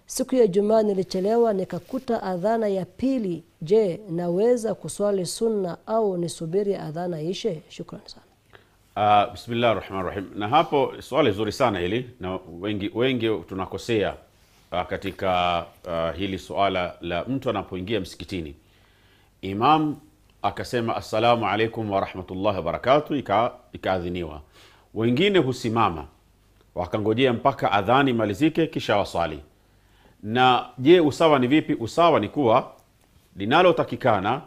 Siku ya Ijumaa nilichelewa nikakuta adhana ya pili. Je, naweza kuswali sunna au nisubiri adhana ishe? Shukran sana. Bismillahirrahmanirrahim. Na hapo swali zuri sana hili, na wengi tunakosea katika hili swala la mtu anapoingia msikitini. Imam akasema assalamu alaikum wa rahmatullahi wa barakatuh, ikaadhiniwa. Wengine husimama wakangojea mpaka adhani malizike kisha waswali. Na je, usawa ni vipi? Usawa ni kuwa linalotakikana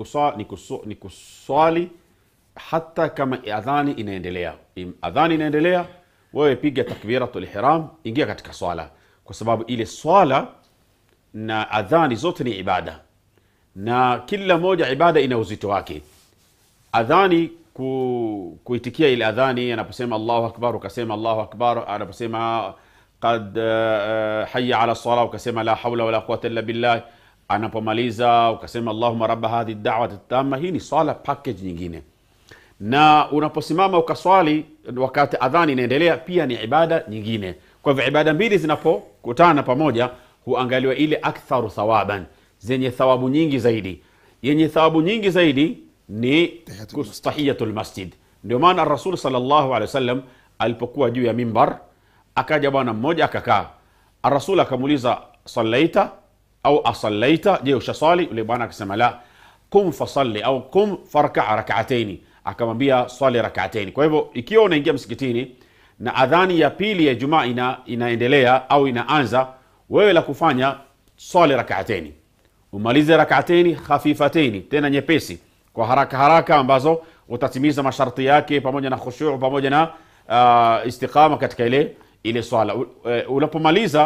ni kuswali hata kama adhani inaendelea. Adhani inaendelea, wewe piga takbiratul ihram, ingia katika swala, kwa sababu ile swala na adhani zote ni ibada, na kila moja ibada ina uzito wake. Adhani kuitikia ile adhani, anaposema Allahu akbar ukasema Allahu akbar, anaposema qad hayya ala salat ukasema la hawla wala quwwata illa billah, anapomaliza ukasema Allahumma rabb hadhihi ad-da'wati at-tamma. Hii ni swala package nyingine. Na unaposimama ukaswali wakati adhani inaendelea pia ni ibada nyingine. Kwa hivyo ibada mbili zinapokutana pamoja huangaliwa ile aktharu thawaban, zenye thawabu nyingi zaidi. Yenye thawabu nyingi zaidi ni tahiyatul masjid. Ndio maana Rasul sallallahu alaihi wasallam alipokuwa juu ya mimbar, akaja bwana mmoja akakaa. Rasul akamuuliza sallaita au asallaita, je ushaswali? Yule bwana akasema la, kum fasalli au kum farka rak'atayn. Akamwambia swali rak'atayn. Kwa hivyo ikiwa unaingia msikitini na adhani ya pili ya Ijumaa inaendelea au inaanza, wewe la kufanya swali rak'atayn, umalize rak'atayn khafifatayn, tena nyepesi, kwa haraka ambazo utatimiza masharti yake pamoja na khushu' pamoja na istiqama katika ile swala. Unapomaliza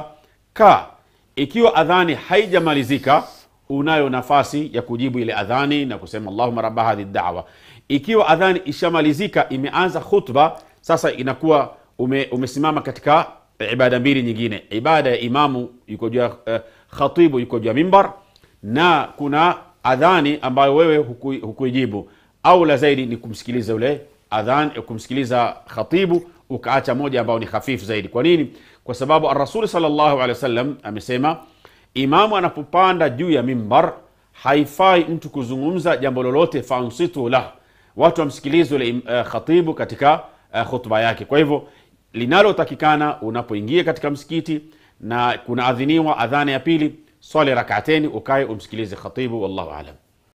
ikiwa adhani haijamalizika, unayo nafasi ya kujibu ile adhani na kusema Allahumma rabb hadhihi ad-da'wa. Ikiwa adhani ishamalizika, imeanza khutba, sasa inakuwa umesimama katika ibada mbili nyingine. Ibada ya imamu yuko juu, khatibu yuko juu mimbar, na kuna adhani ambayo wewe hukuijibu. Au la zaidi ni kumsikiliza ule adhan, kumsikiliza khatibu, ukaacha moja ambao ni hafifu zaidi. Kwa nini? Kwa sababu Ar-Rasul sallallahu alaihi wasallam amesema imamu anapopanda juu ya mimbar haifai mtu kuzungumza jambo lolote, fansitu la, watu wamsikilize ule khatibu katika khutba yake. Kwa hivyo linalotakikana unapoingia katika msikiti na kuna adhiniwa adhana ya pili, swali rak'atayn, ukae umsikilize khatibu. Wallahu a'lam.